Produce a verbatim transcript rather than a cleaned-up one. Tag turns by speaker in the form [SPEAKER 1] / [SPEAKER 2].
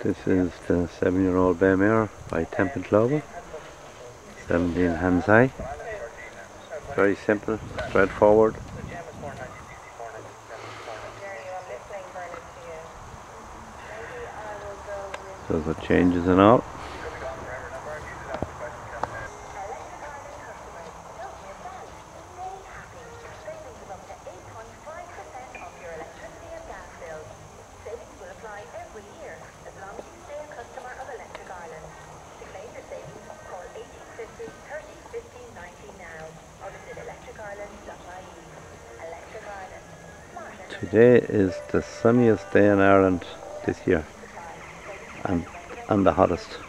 [SPEAKER 1] This is the seven-year-old bay mare by Dympna Clover, seventeen hands high. Very simple, straightforward. Does the changes and all. Today is the sunniest day in Ireland this year, and, and the hottest.